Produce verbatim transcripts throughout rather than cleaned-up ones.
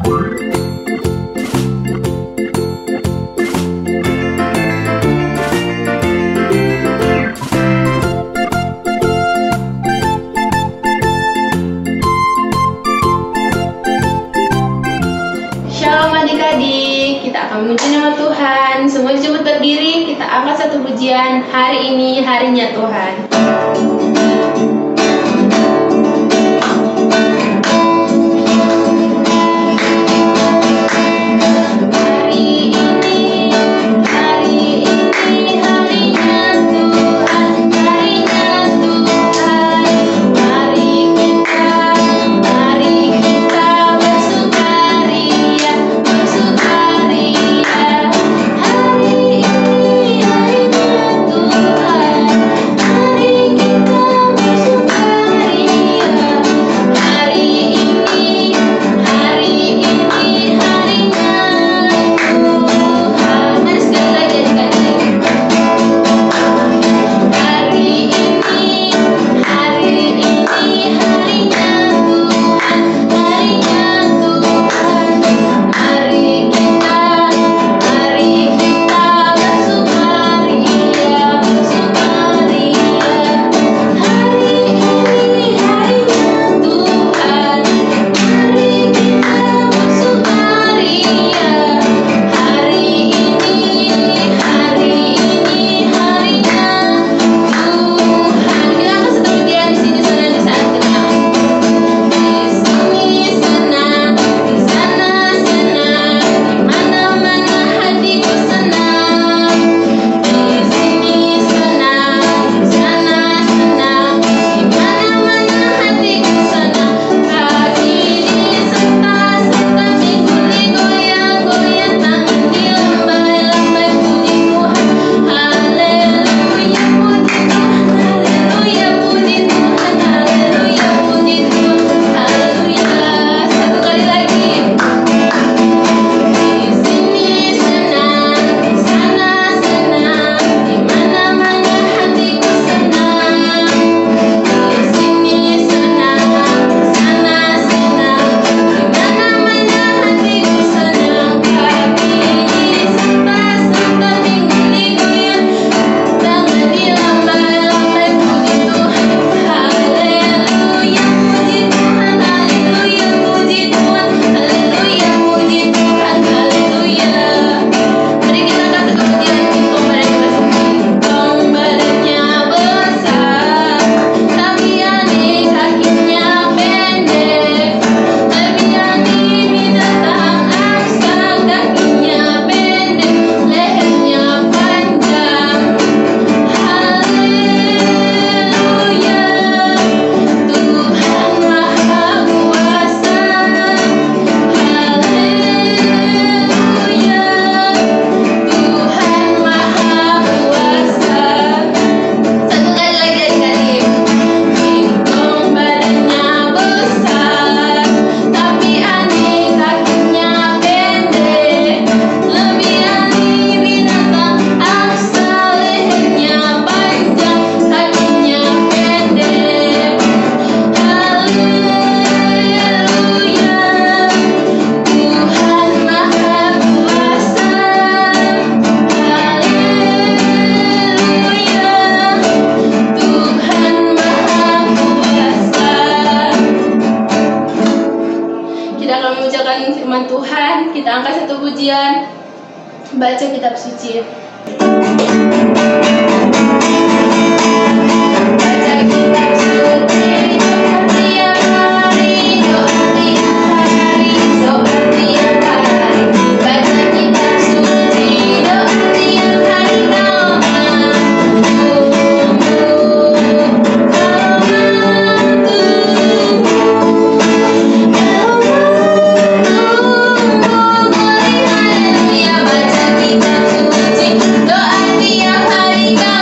Shalom adik-adik, kita akan memuji nama Tuhan. Semua disebut berdiri, kita angkat satu pujian. Hari ini harinya Tuhan. Firman Tuhan, kita angkat satu pujian, baca kitab suci. Baca kitab suci, doa tiap hari, doa tiap hari, doa tiap hari. Baca kitab suci, doa tiap hari, doa. Baca kitab suci, doa tiap hari.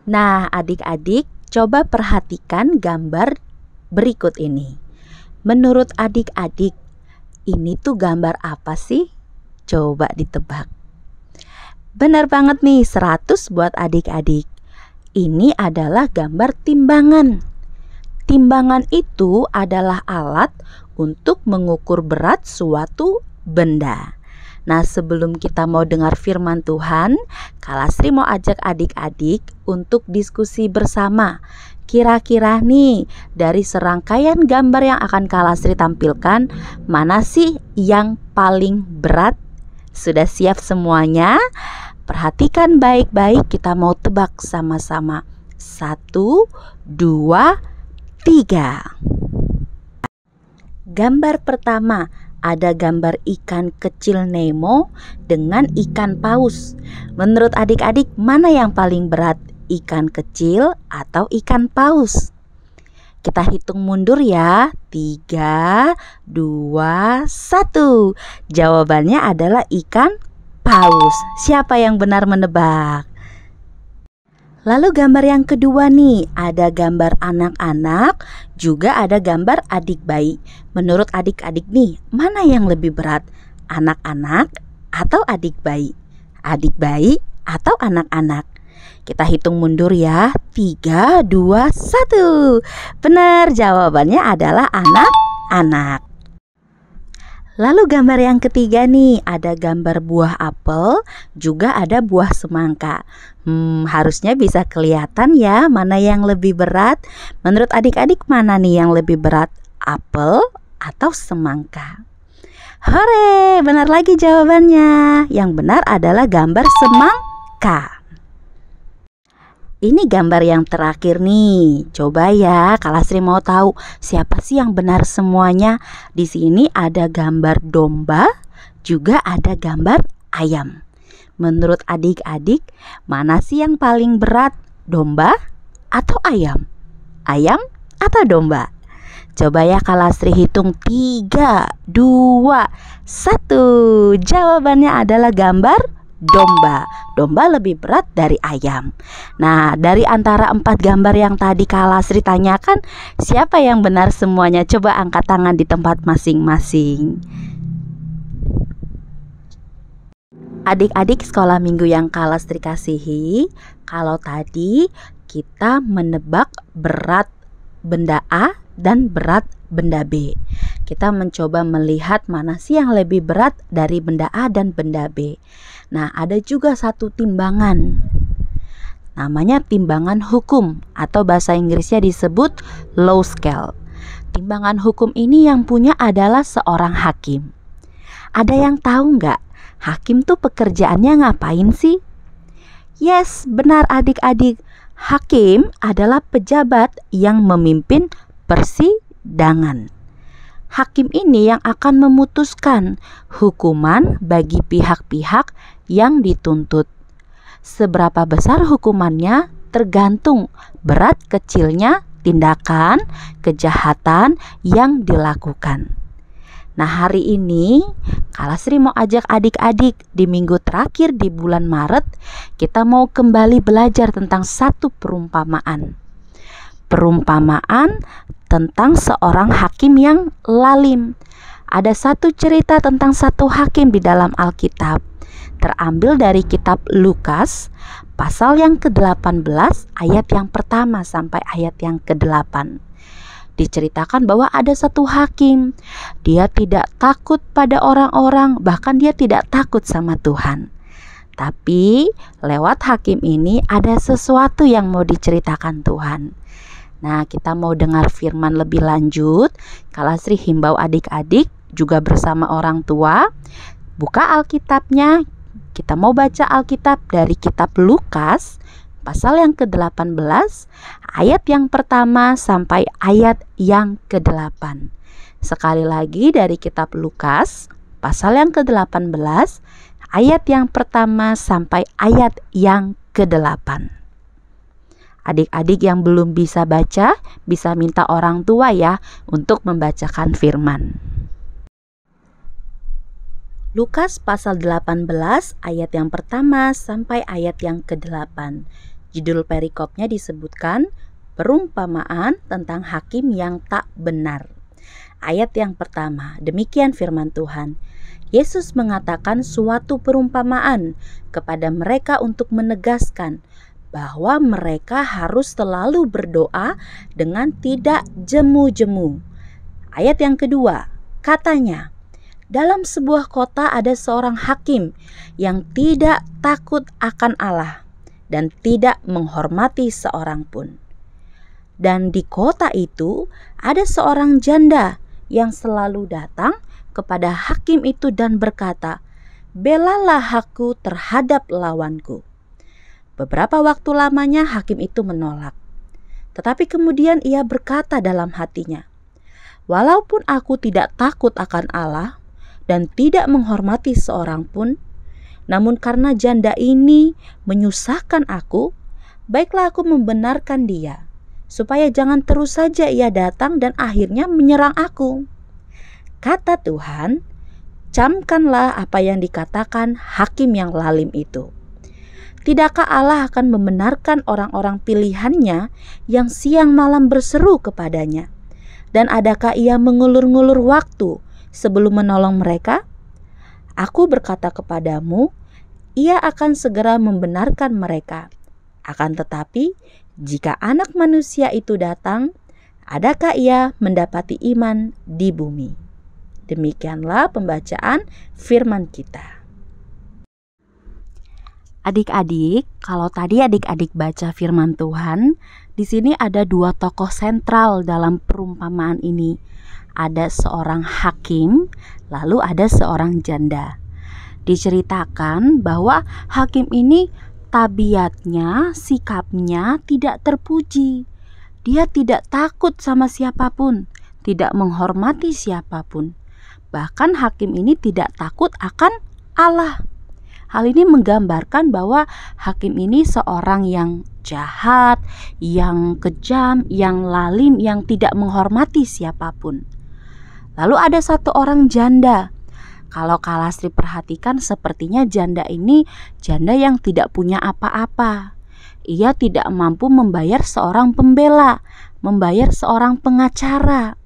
Nah, adik-adik, coba perhatikan gambar berikut ini. Menurut adik-adik, ini tuh gambar apa sih? Coba ditebak. Benar banget nih, seratus buat adik-adik. Ini adalah gambar timbangan. Timbangan itu adalah alat untuk mengukur berat suatu benda. Nah, sebelum kita mau dengar firman Tuhan, Kak Lasri mau ajak adik-adik untuk diskusi bersama. Kira-kira nih, dari serangkaian gambar yang akan Kak Lasri tampilkan, mana sih yang paling berat? Sudah siap semuanya? Perhatikan baik-baik, kita mau tebak sama-sama. Satu, dua, tiga. Gambar pertama, ada gambar ikan kecil Nemo dengan ikan paus. Menurut adik-adik, mana yang paling berat? Ikan kecil atau ikan paus? Kita hitung mundur ya. Tiga, dua, satu. Jawabannya adalah ikan paus. Siapa yang benar menebak? Lalu gambar yang kedua nih, ada gambar anak-anak, juga ada gambar adik bayi. Menurut adik-adik nih, mana yang lebih berat? Anak-anak atau adik bayi? Adik bayi atau anak-anak? Kita hitung mundur ya. Tiga, dua, satu. Benar, jawabannya adalah anak-anak. Lalu gambar yang ketiga nih, ada gambar buah apel, juga ada buah semangka. Hmm, harusnya bisa kelihatan ya mana yang lebih berat. Menurut adik-adik, mana nih yang lebih berat? Apel atau semangka? Hore, benar lagi jawabannya. Yang benar adalah gambar semangka. Ini gambar yang terakhir nih. Coba ya, Kak Lasri mau tahu siapa sih yang benar semuanya. Di sini ada gambar domba, juga ada gambar ayam. Menurut adik-adik, mana sih yang paling berat? Domba atau ayam? Ayam atau domba? Coba ya Kak Lasri hitung. Tiga, dua, satu. Jawabannya adalah gambar domba. Domba lebih berat dari ayam. Nah, dari antara empat gambar yang tadi Kak Lasri tanyakan, siapa yang benar semuanya? Coba angkat tangan di tempat masing-masing. Adik-adik sekolah minggu yang Kak Lasri kasihi, kalau tadi kita menebak berat benda A dan berat benda B. Kita mencoba melihat mana sih yang lebih berat dari benda A dan benda B. Nah, ada juga satu timbangan, namanya timbangan hukum, atau bahasa Inggrisnya disebut law scale. Timbangan hukum ini yang punya adalah seorang hakim. Ada yang tahu nggak, hakim tuh pekerjaannya ngapain sih? Yes, benar adik-adik. Hakim adalah pejabat yang memimpin persidangan. Hakim ini yang akan memutuskan hukuman bagi pihak-pihak yang dituntut. Seberapa besar hukumannya tergantung berat kecilnya tindakan kejahatan yang dilakukan. Nah, hari ini Kak Lasri mau ajak adik-adik di minggu terakhir di bulan Maret, kita mau kembali belajar tentang satu perumpamaan. Perumpamaan tentang seorang hakim yang lalim. Ada satu cerita tentang satu hakim di dalam Alkitab, terambil dari kitab Lukas pasal yang ke-delapan belas ayat yang pertama sampai ayat yang ke-delapan. Diceritakan bahwa ada satu hakim. Dia tidak takut pada orang-orang, bahkan dia tidak takut sama Tuhan. Tapi lewat hakim ini ada sesuatu yang mau diceritakan Tuhan. Nah, kita mau dengar firman lebih lanjut. Kak Lasri himbau adik-adik juga bersama orang tua, buka Alkitabnya. Kita mau baca Alkitab dari kitab Lukas pasal yang ke-delapan belas ayat yang pertama sampai ayat yang ke-delapan. Sekali lagi dari kitab Lukas pasal yang ke-delapan belas ayat yang pertama sampai ayat yang ke-delapan. Adik-adik yang belum bisa baca, bisa minta orang tua ya untuk membacakan firman. Lukas pasal delapan belas ayat yang pertama sampai ayat yang kedelapan. Judul perikopnya disebutkan perumpamaan tentang hakim yang tak benar. Ayat yang pertama, demikian firman Tuhan. Yesus mengatakan suatu perumpamaan kepada mereka untuk menegaskan bahwa mereka harus selalu berdoa dengan tidak jemu-jemu. Ayat yang kedua, katanya, dalam sebuah kota ada seorang hakim yang tidak takut akan Allah dan tidak menghormati seorang pun. Dan di kota itu ada seorang janda yang selalu datang kepada hakim itu dan berkata, "Belalah aku terhadap lawanku." Beberapa waktu lamanya hakim itu menolak. Tetapi kemudian ia berkata dalam hatinya, "Walaupun aku tidak takut akan Allah dan tidak menghormati seorang pun, namun karena janda ini menyusahkan aku, baiklah aku membenarkan dia, supaya jangan terus saja ia datang dan akhirnya menyerang aku." Kata Tuhan, camkanlah apa yang dikatakan hakim yang lalim itu. Tidakkah Allah akan membenarkan orang-orang pilihannya yang siang malam berseru kepadanya? Dan adakah ia mengulur-ngulur waktu sebelum menolong mereka? Aku berkata kepadamu, ia akan segera membenarkan mereka. Akan tetapi, jika Anak Manusia itu datang, adakah ia mendapati iman di bumi? Demikianlah pembacaan firman kita. Adik-adik, kalau tadi adik-adik baca firman Tuhan, di sini ada dua tokoh sentral dalam perumpamaan ini. Ada seorang hakim, lalu ada seorang janda. Diceritakan bahwa hakim ini tabiatnya, sikapnya tidak terpuji. Dia tidak takut sama siapapun, tidak menghormati siapapun. Bahkan hakim ini tidak takut akan Allah. Hal ini menggambarkan bahwa hakim ini seorang yang jahat, yang kejam, yang lalim, yang tidak menghormati siapapun. Lalu ada satu orang janda. Kalau Kak Lastri perhatikan, sepertinya janda ini janda yang tidak punya apa-apa. Ia tidak mampu membayar seorang pembela, membayar seorang pengacara.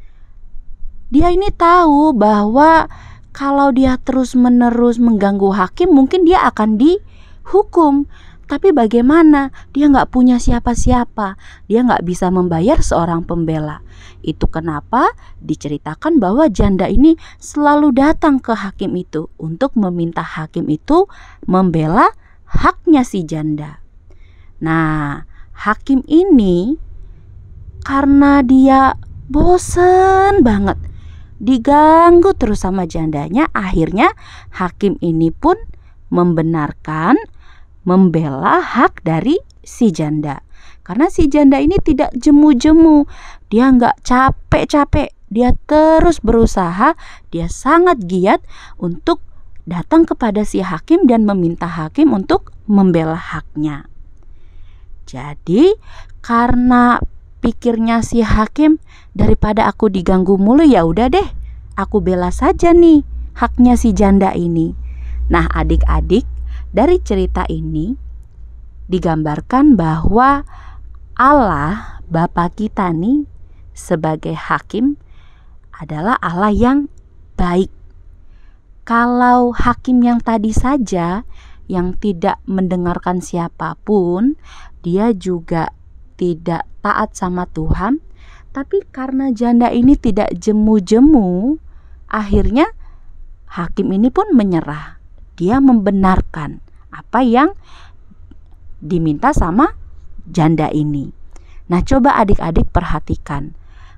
Dia ini tahu bahwa kalau dia terus-menerus mengganggu hakim, mungkin dia akan dihukum. Tapi bagaimana? Dia nggak punya siapa-siapa. Dia nggak bisa membayar seorang pembela. Itu kenapa diceritakan bahwa janda ini selalu datang ke hakim itu untuk meminta hakim itu membela haknya si janda. Nah, hakim ini karena dia bosen banget diganggu terus sama jandanya, akhirnya hakim ini pun membenarkan, membela hak dari si janda. Karena si janda ini tidak jemu-jemu, dia nggak capek-capek, dia terus berusaha, dia sangat giat untuk datang kepada si hakim dan meminta hakim untuk membela haknya. Jadi karena pikirnya si hakim, daripada aku diganggu mulu, ya udah deh, aku bela saja nih haknya si janda ini. Nah, adik-adik, dari cerita ini digambarkan bahwa Allah Bapa kita nih sebagai hakim adalah Allah yang baik. Kalau hakim yang tadi saja yang tidak mendengarkan siapapun, dia juga tidak taat sama Tuhan. Tapi karena janda ini tidak jemu-jemu, akhirnya hakim ini pun menyerah. Dia membenarkan apa yang diminta sama janda ini. Nah, coba adik-adik perhatikan.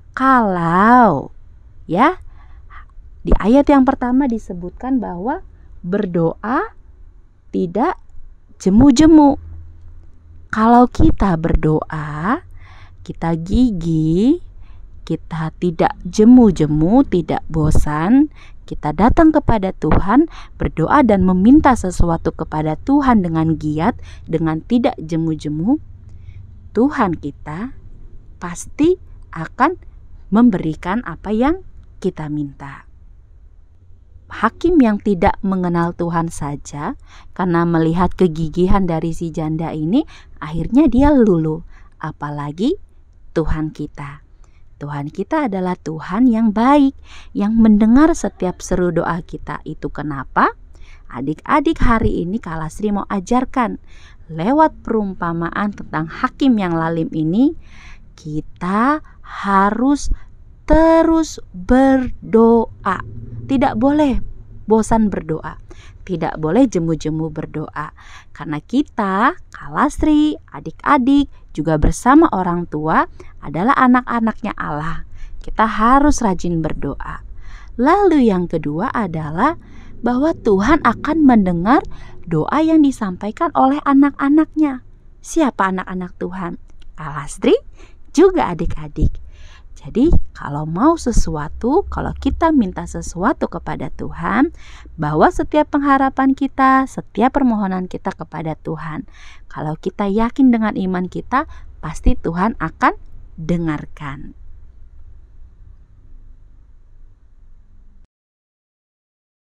Kalau ya di ayat yang pertama disebutkan bahwa berdoa tidak jemu-jemu. Kalau kita berdoa, kita gigih, kita tidak jemu-jemu, tidak bosan, kita datang kepada Tuhan, berdoa dan meminta sesuatu kepada Tuhan dengan giat, dengan tidak jemu-jemu, Tuhan kita pasti akan memberikan apa yang kita minta. hakim yang tidak mengenal Tuhan saja, karena melihat kegigihan dari si janda ini, akhirnya dia luluh. Apalagi Tuhan kita. Tuhan kita adalah Tuhan yang baik, yang mendengar setiap seru doa kita. Itu kenapa adik-adik hari ini Kak Lasri mau ajarkan lewat perumpamaan tentang hakim yang lalim ini, kita harus terus berdoa. Tidak boleh bosan berdoa, tidak boleh jemu-jemu berdoa. Karena kita, Kak Lasri, adik-adik, juga bersama orang tua adalah anak-anaknya Allah. Kita harus rajin berdoa. Lalu yang kedua adalah bahwa Tuhan akan mendengar doa yang disampaikan oleh anak-anaknya. Siapa anak-anak Tuhan? Kak Lasri, juga adik-adik. Jadi kalau mau sesuatu, kalau kita minta sesuatu kepada Tuhan, bawa setiap pengharapan kita, setiap permohonan kita kepada Tuhan. Kalau kita yakin dengan iman kita, pasti Tuhan akan dengarkan.